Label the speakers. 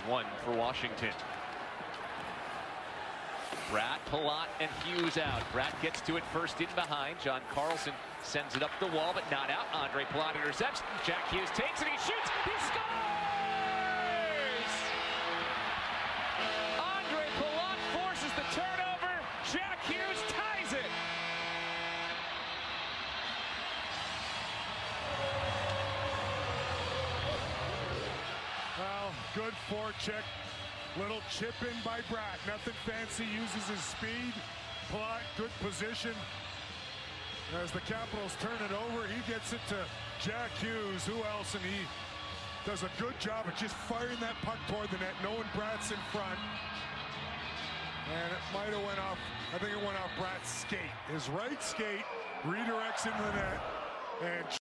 Speaker 1: one for Washington. Bratt, Palat, and Hughes out. Bratt gets to it first in behind. John Carlson sends it up the wall, but not out. Andre Palat intercepts. Jack Hughes takes it. He shoots. He scores! Andre Palat forces the turnover. Jack Hughes ties it.
Speaker 2: Well, good forecheck. Little chip in by Bratt. Nothing fancy. Uses his speed. Palat, good position. As the Capitals turn it over, he gets it to Jack Hughes. Who else? And he does a good job of just firing that puck toward the net, knowing Bratt's in front. And it might have went off. I think it went off Bratt's skate. His right skate redirects into the net. And